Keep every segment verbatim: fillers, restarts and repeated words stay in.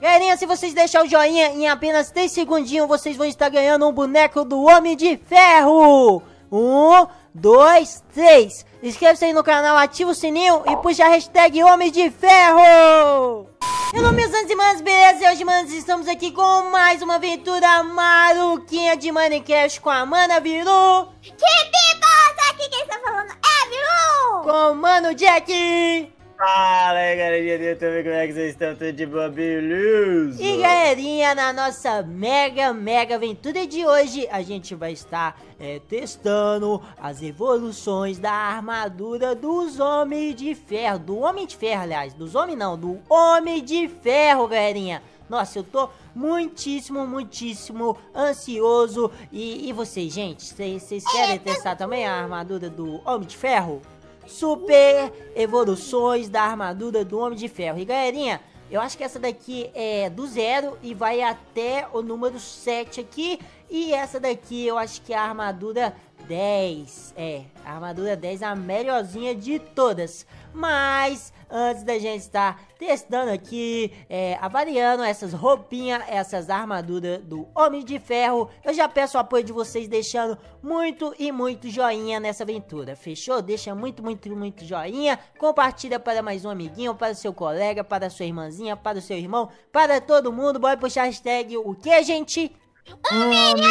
Galerinha, se vocês deixarem o joinha, em apenas três segundinhos, vocês vão estar ganhando um boneco do Homem de Ferro. Um, dois, três. Inscreve-se aí no canal, ativa o sininho e puxa a hashtag Homem de Ferro. Hello, meus manos e manas, beleza? E hoje, manos, estamos aqui com mais uma aventura maluquinha de Minecraft com a Mana Biru. Que pipoca! Aqui quem está falando é a Biru! Com o Mano Jack. Fala aí, galerinha do YouTube, como é que vocês estão? Tudo de boa, beleza? E galerinha, na nossa mega, mega aventura de hoje, a gente vai estar é, testando as evoluções da armadura dos Homens de Ferro. Do Homem de Ferro, aliás, dos Homens não, do Homem de Ferro, galerinha. Nossa, eu tô muitíssimo, muitíssimo ansioso. E, e vocês, gente, vocês querem testar também a armadura do Homem de Ferro? Super evoluções da armadura do Homem de Ferro. E galerinha, eu acho que essa daqui é do zero e vai até o número sete aqui. E essa daqui eu acho que é a armadura dez. É, a armadura dez é a melhorzinha de todas. Mas antes da gente estar testando aqui, é, avaliando essas roupinhas, essas armaduras do Homem de Ferro, eu já peço o apoio de vocês deixando muito e muito joinha nessa aventura, fechou? Deixa muito, muito, muito joinha, compartilha para mais um amiguinho, para o seu colega, para a sua irmãzinha, para o seu irmão, para todo mundo. Bora puxar a hashtag o que, gente? Um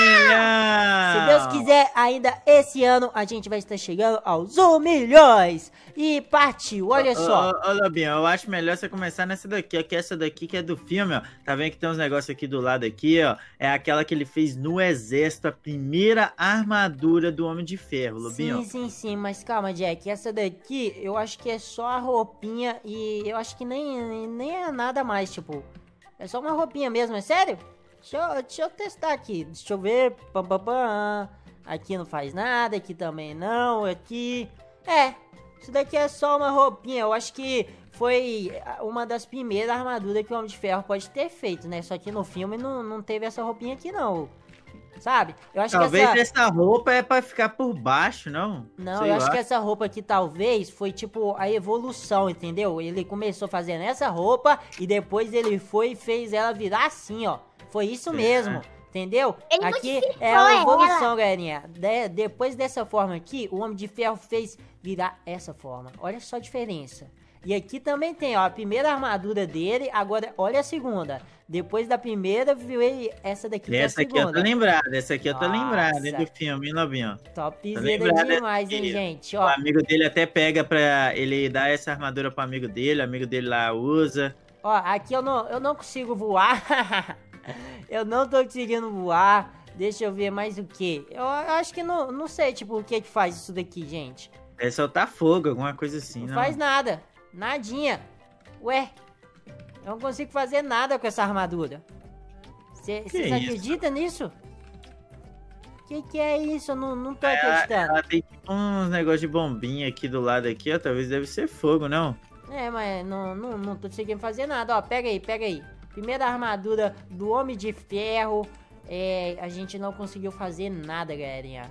milhão! Se Deus quiser, ainda esse ano a gente vai estar chegando aos um milhões. E partiu, olha só. Ô, ô, ô Lobinho, eu acho melhor você começar nessa daqui, ó, que essa daqui que é do filme, ó. Tá vendo que tem uns negócios aqui do lado aqui, ó. É aquela que ele fez no exército, a primeira armadura do Homem de Ferro, Lobinho. Sim, sim, sim, mas calma, Jack. Essa daqui, eu acho que é só a roupinha e eu acho que nem, nem é nada mais, tipo. É só uma roupinha mesmo, é sério? Deixa eu, deixa eu testar aqui, deixa eu ver, pam, pam, pam. Aqui não faz nada, aqui também não, aqui... É, isso daqui é só uma roupinha, eu acho que foi uma das primeiras armaduras que o Homem de Ferro pode ter feito, né? Só que no filme não, não teve essa roupinha aqui não, sabe? Eu acho talvez que essa... essa roupa é pra ficar por baixo, não? Não, sei eu lá. acho que essa roupa aqui talvez foi tipo a evolução, entendeu? Ele começou fazendo essa roupa e depois ele foi e fez ela virar assim, ó. Foi isso é. mesmo, entendeu? Ele aqui modificou é a evolução, ela. galerinha. De, depois dessa forma aqui, o Homem de Ferro fez virar essa forma. Olha só a diferença. E aqui também tem, ó, a primeira armadura dele. Agora, olha a segunda. Depois da primeira, veio essa daqui, que é a Essa aqui segunda. eu tô lembrado, essa aqui eu tô Nossa. lembrado, hein, do filme, hein, Lobinho? Topzera demais, hein, gente? Ó, O amigo dele até pega pra ele dar essa armadura pro amigo dele, o amigo dele lá usa. ó, aqui eu não, eu não consigo voar. Eu não tô conseguindo voar. Deixa eu ver mais o que. Eu, eu acho que não, não sei, tipo, o que que faz isso daqui, gente. É soltar fogo, alguma coisa assim, Não, não? faz nada. Nadinha. Ué, eu não consigo fazer nada com essa armadura. Vocês isso? acreditam nisso? Que que é isso? Eu não, não tô Ela, acreditando. ela tem tipo uns negócios de bombinha aqui do lado aqui, ó. Talvez deve ser fogo, não? É, mas não, não, não tô conseguindo fazer nada. Ó, pega aí, pega aí. Primeira armadura do Homem de Ferro. É, a gente não conseguiu fazer nada, galerinha.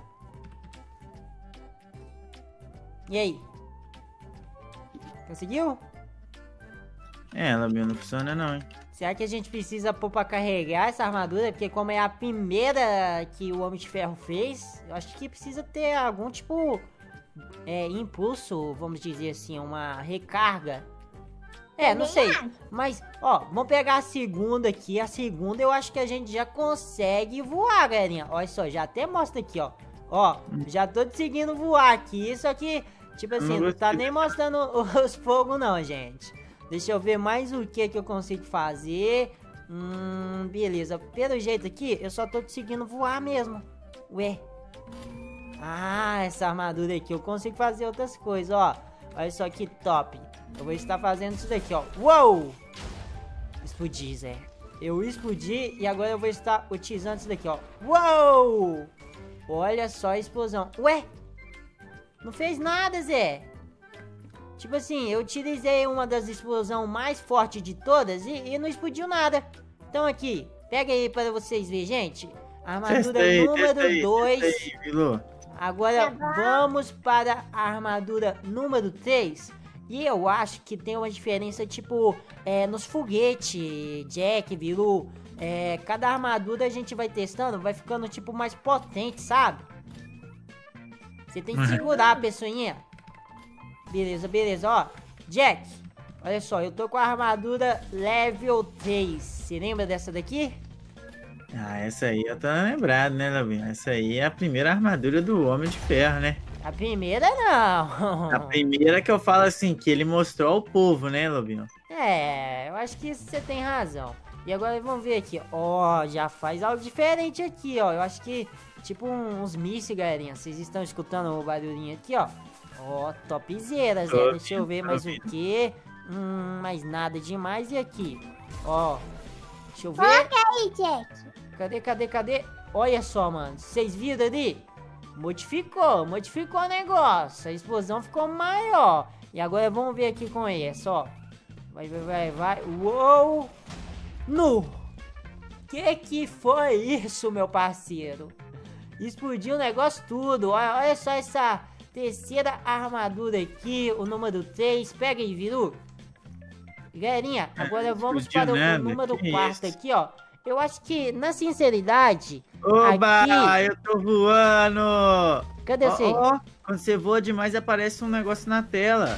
E aí? Conseguiu? É, Lobinho, não funciona não, hein? Será que a gente precisa pôr pra carregar essa armadura? Porque como é a primeira que o Homem de Ferro fez, eu acho que precisa ter algum tipo... É, impulso, vamos dizer assim, uma recarga. É, não sei, mas, ó, vamos pegar a segunda aqui. A segunda eu acho que a gente já consegue voar, galerinha. Olha só, já até mostra aqui, ó. Ó, já tô conseguindo voar aqui. Só que, tipo assim, não tá nem mostrando os fogos não, gente. Deixa eu ver mais o que que eu consigo fazer. Hum, beleza. Pelo jeito aqui, eu só tô conseguindo voar mesmo. Ué. Ah, essa armadura aqui, eu consigo fazer outras coisas, ó. Olha só que top. Eu vou estar fazendo isso daqui, ó. Uou! Explodi, Zé. Eu explodi e agora eu vou estar utilizando isso daqui, ó. Uou! Olha só a explosão. Ué? Não fez nada, Zé. Tipo assim, eu utilizei uma das explosões mais fortes de todas e, e não explodiu nada. Então aqui, pega aí para vocês verem, gente. Armadura Testei, número dois. testei, Bilu. Agora Tá bom. vamos para a armadura número três. E eu acho que tem uma diferença, tipo, é, nos foguetes, Jack, Bilu. É, cada armadura a gente vai testando, vai ficando, tipo, mais potente, sabe? Você tem que segurar a pessoinha. Beleza, beleza, ó. Jack, olha só, eu tô com a armadura level três. Você lembra dessa daqui? Ah, essa aí eu tô lembrado, né, Lobinho? Essa aí é a primeira armadura do Homem de Ferro, né? A primeira não. A primeira que eu falo assim, que ele mostrou ao povo, né, Lobinho? É, eu acho que você tem razão. E agora vamos ver aqui, ó, já faz algo diferente aqui, ó. Eu acho que, tipo, uns mísseis, galerinha. Vocês estão escutando o barulhinho aqui, ó. Ó, topzeiras, né? Deixa eu ver mais o que. Hum, mais nada demais. E aqui, ó. Deixa eu ver. Coloca aí, Jack. Cadê, cadê, cadê? Olha só, mano. Vocês viram ali? Modificou, modificou o negócio. A explosão ficou maior. E agora vamos ver aqui com esse, ó. Vai, vai, vai, vai. Uou! Nu! Que que foi isso, meu parceiro? Explodiu o negócio tudo. Olha, olha só essa terceira armadura aqui, o número três. Pega aí, Viru. Galerinha, agora vamos para o, o número quatro aqui, ó. Eu acho que, na sinceridade... Oba, aqui... eu tô voando! Cadê você? Ó, ó, quando você voa demais, aparece um negócio na tela.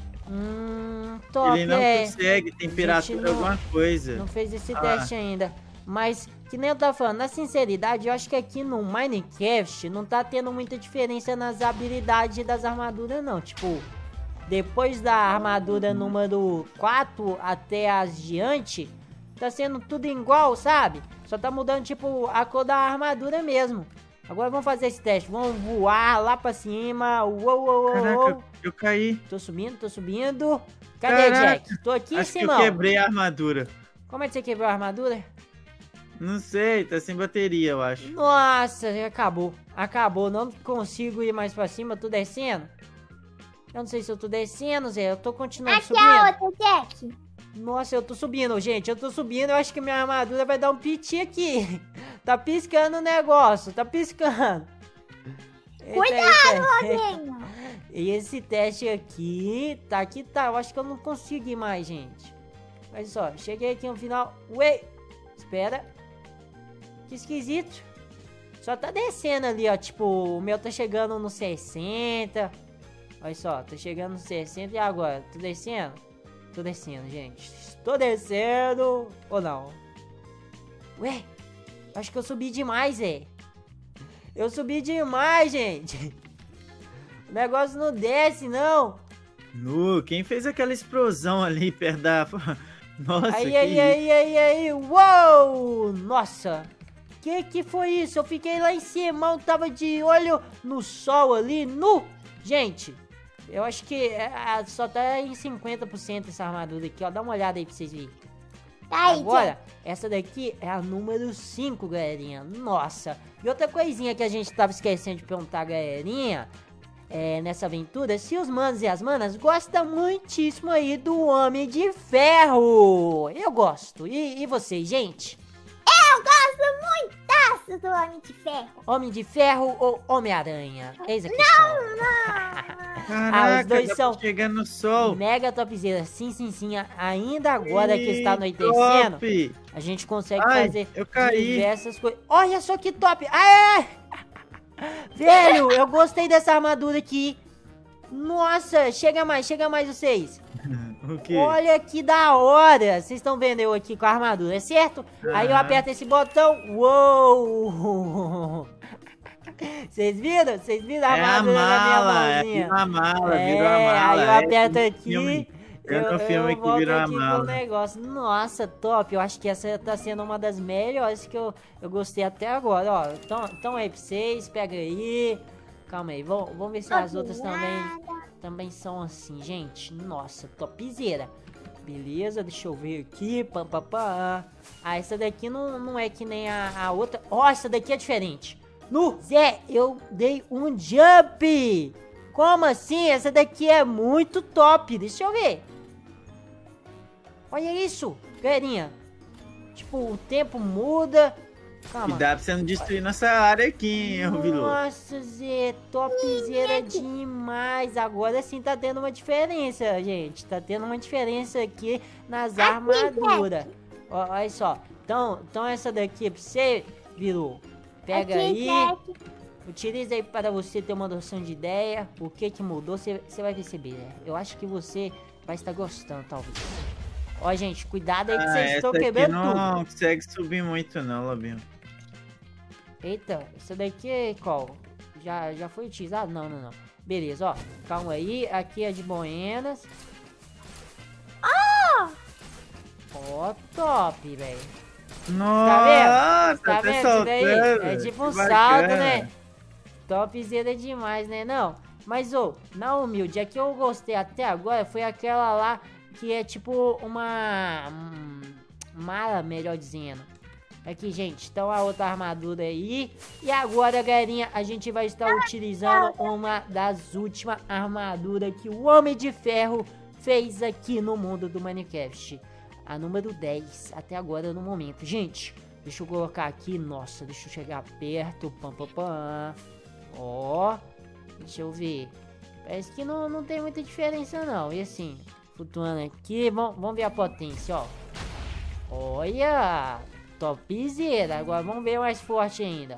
Hum, top, Ele não é. consegue, temperatura, não- alguma coisa. Não fez esse Ah. teste ainda. Mas, que nem eu tava falando, na sinceridade, eu acho que aqui no Minecraft não tá tendo muita diferença nas habilidades das armaduras, não. Tipo, depois da armadura número quatro até as diante, tá sendo tudo igual, sabe? Só tá mudando, tipo, a cor da armadura mesmo. Agora vamos fazer esse teste. Vamos voar lá pra cima. Uou, uou, uou, Caraca, uou. eu, eu caí. Tô subindo, tô subindo. Cadê, Caraca, Jack? Tô aqui, Acho que Simão. eu quebrei a armadura. Como é que você quebrou a armadura? Não sei, tá sem bateria, eu acho. Nossa, acabou. Acabou, não consigo ir mais pra cima, tô descendo. Eu não sei se eu tô descendo, Zé. Eu tô continuando Aqui subindo. a outra, Jack. Nossa, eu tô subindo, gente. Eu tô subindo. Eu acho que minha armadura vai dar um piti aqui. Tá piscando o negócio. Tá piscando. Eita, Cuidado, eita. Robinho. E esse teste aqui, tá aqui, tá. Eu acho que eu não consigo ir mais, gente. Olha só, cheguei aqui no final. Ué, espera. Que esquisito. Só tá descendo ali, ó. Tipo, o meu tá chegando no sessenta. Olha só, tô chegando no sessenta. E agora? Tô descendo? Tô descendo, gente. Tô descendo. Ou não? Ué, acho que eu subi demais, é. Eu subi demais, gente. O negócio não desce, não. Nu, quem fez aquela explosão ali perto da... Nossa, Aí, que aí, isso? aí, aí, aí. Uou! Nossa. Que que foi isso? Eu fiquei lá em cima, eu tava de olho no sol ali, nu. Gente, eu acho que é, é, só tá em cinquenta por cento essa armadura aqui, ó. Dá uma olhada aí pra vocês verem. Tá aí, Jack. Agora, essa daqui é a número cinco, galerinha. Nossa. E outra coisinha que a gente tava esquecendo de perguntar, galerinha, é, nessa aventura, se os manos e as manas gostam muitíssimo aí do Homem de Ferro. Eu gosto. E, e vocês, gente? Eu gosto muitaço do Homem de Ferro. Homem de Ferro ou Homem-Aranha? Eis a questão. Caraca, Ah, os dois dá são pra chegar no sol. Mega topzera. Sim, sim, sim. Ainda agora que está anoitecendo, Top. a gente consegue Ai, fazer eu caí. diversas coisas. Olha só que top! Ah, é! Velho, eu gostei dessa armadura aqui. Nossa, chega mais, chega mais vocês. O quê? Olha que da hora. Vocês estão vendo eu aqui com a armadura, é certo? Aí eu Aham. aperto esse botão. Uou! Vocês viram? Vocês viram a É a armadura na minha mala, é, mãozinha? virou a mala, É, virou a mala. aí eu é, aperto no aqui. filme. É Eu, no filme eu que volto virou a aqui com o mala. negócio. Nossa, top. Eu acho que essa tá sendo uma das melhores que eu, eu gostei até agora. Ó, então, então aí pra vocês, pega aí. Calma aí, vamos, vamos ver se as outras também, também são assim, gente. Nossa, topzera. Beleza, deixa eu ver aqui. Pam, pam, pam. Ah, essa daqui não, não é que nem a, a outra. Ó, essa daqui é diferente. No Zé, eu dei um jump. Como assim? Essa daqui é muito top. Deixa eu ver. Olha isso, galerinha. Tipo, o tempo muda. Calma. Cuidado pra você não destruir nossa área aqui, hein, ô Bilu. Nossa, Zé, topzera demais. Agora sim tá tendo uma diferença, gente. Tá tendo uma diferença aqui nas armaduras. Ó, olha só. Então, então essa daqui é pra você, Bilu. Pega aí. Utiliza aí para você ter uma noção de ideia. O que que mudou, você vai perceber, né? Eu acho que você vai estar gostando, talvez. Ó, gente, cuidado aí que Ah, vocês estão essa aqui quebrando não tudo. Não consegue subir muito não, Lobinho. Eita, essa daqui é qual? Já, já foi utilizado? Não, não, não. Beleza, ó. Calma aí. Aqui é de Buenas. Ó, top, velho. Nossa, Tá vendo? Isso daí? É tipo um salto, né? Topzera demais, né? Não. Mas, ô, na humilde, a que eu gostei até agora foi aquela lá que é tipo uma... Hum, mala, melhor dizendo. Aqui, gente, então a outra armadura aí. E agora, galerinha, a gente vai estar utilizando uma das últimas armaduras que o Homem de Ferro fez aqui no mundo do Minecraft. A número dez, até agora no momento. Gente, deixa eu colocar aqui. Nossa, deixa eu chegar perto. Pam, pam, pam. Ó, deixa eu ver. Parece que não, não tem muita diferença, não. E assim, flutuando aqui. Vamos, vamos ver a potência, ó. Olha, topzera. Agora vamos ver mais forte ainda.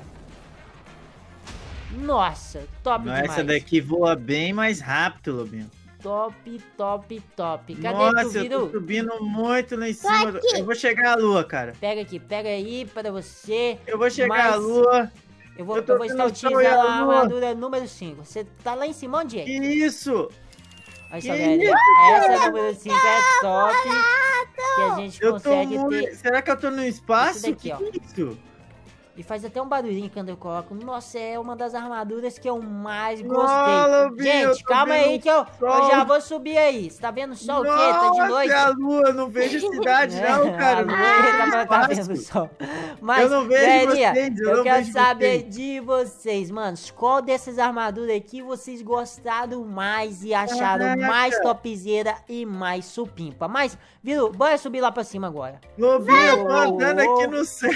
Nossa, top Não, demais. essa daqui voa bem mais rápido, Lobinho. Top, top, top. Cadê Nossa, tu, eu tô Viru? subindo muito lá em cima. Eu vou chegar à lua, cara. Pega aqui, pega aí para você. Eu vou chegar Mas à lua. Eu vou, eu tô eu vou estar vendo o sol utilizando e a a lua. armadura número cinco. Você tá lá em cima, onde é? Que isso? Olha só, que galera. isso? Essa número cinco é top. Que a gente Eu tô consegue muito... ter. Será que eu tô no espaço? Isso daqui, que ó. que é isso? E faz até um barulhinho quando eu coloco. Nossa, é uma das armaduras que eu mais Nossa, gostei. Lobinho, eu Gente, tô calma aí vendo que eu, eu sol. já vou subir aí. Você tá vendo o sol o quê? Tá de Nossa, noite? é a lua, eu não vejo cidade não, cara. A Eu não lua vejo tá, tá espaço. vendo o sol. Mas, Eu não vejo galerinha, vocês, eu eu não quero vejo saber vocês. de vocês, mano. Qual dessas armaduras aqui vocês gostaram mais e acharam Caraca. mais topzera e mais supimpa? Mas, Viru, bora subir lá pra cima agora. Lobinho, eu tô Uou, andando uou. aqui no céu.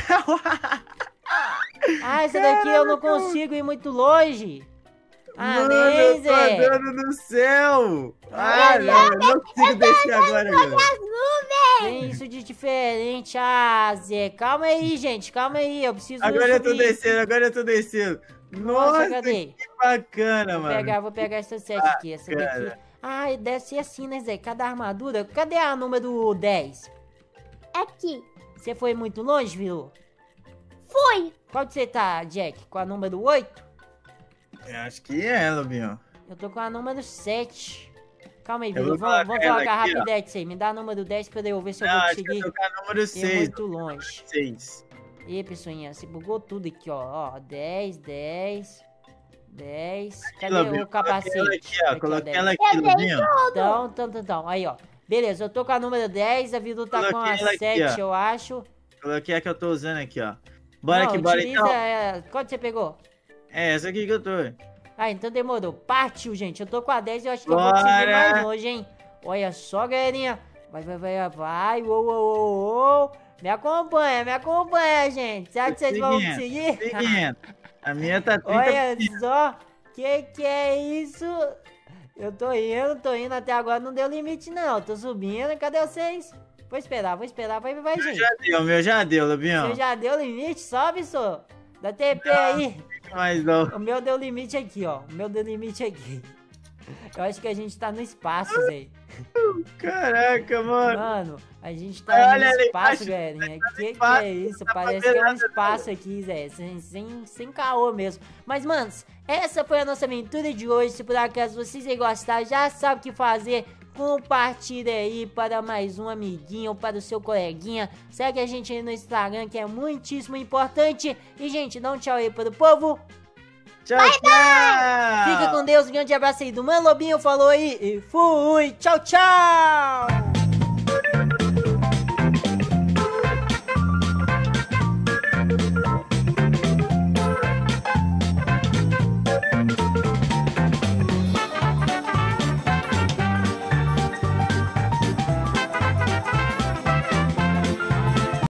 Ah, essa daqui eu não consigo ir muito longe. Ah, Mano, nem, eu tô Zé. andando no céu. Ah, Ah, não, eu não consigo descer agora, galera. Tem isso de diferente. Ah, Zé, calma aí, gente, calma aí. Eu preciso Agora eu tô subir. descendo, agora eu tô descendo. Nossa, Nossa, cadê? que bacana, Vou mano. pegar, vou pegar essa sete aqui, essa daqui. Bacana. Ai, deve ser assim, né, Zé? Cada armadura. Cadê a número dez? Aqui. Você foi muito longe, viu? Fui. Qual que você tá, Jack? Com a número oito? Eu acho que é, Lobinho. Eu tô com a número sete. Calma aí, Eu Vilu. vou Vamos, vamos colocar ela colocar aqui, ó. rapidex aí. Me dá a número dez pra eu ver se eu Não, vou acho que conseguir eu tô com a número ir seis. muito longe. seis. E pessoinha, você bugou tudo aqui, ó. Ó, dez, dez, dez. Cadê Lobinho, o capacete? Coloquei ela aqui, ó. Aqui, ó, Coloquei dez. ela aqui, Lobinho. Então, então, então, então. Aí, ó. Beleza, eu tô com a número dez, a Vilu tá com Coloquei a ela aqui, sete, ó. eu acho. Coloquei a que eu tô usando aqui, ó. Bora Não, que bora utiliza, então. é, quanto você pegou? É, essa aqui que eu tô. Ah, então demorou. Partiu, gente. Eu tô com a dez e eu acho que eu vou conseguir Bora. mais longe, hein? Olha só, galerinha. Vai, vai, vai, vai. Uou, uou, uou, uou. Me acompanha, me acompanha, gente. Será que vocês vão Seguindo, conseguir? Seguindo. A minha tá trinta. Olha só. Que que é isso? Eu tô indo, tô indo. Até agora não deu limite, não. Tô subindo. Cadê vocês? Vou esperar, vou esperar. Vai, vai, gente. Já deu, meu já deu, Lobinho. Você já deu limite? Sobe, só. Dá T P aí. Mas não. O meu deu limite aqui, ó. O meu deu limite aqui. Eu acho que a gente tá no espaço, Zé. Caraca, mano. Mano, a gente tá Olha no ali espaço, embaixo. galerinha. Que que espaço, é isso? não dá pra Parece ver que é um nada, espaço aqui, Zé. Sem, sem, sem caô mesmo. Mas, manos, essa foi a nossa aventura de hoje. Se por acaso vocês aí gostaram, já sabe o que fazer. Compartilha aí para mais um amiguinho ou para o seu coleguinha. Segue a gente aí no Instagram, que é muitíssimo importante. E, gente, dá um tchau aí para o povo. Tchau, tchau. Fica com Deus, um grande abraço aí do Mano Lobinho, falou aí e fui, tchau, tchau!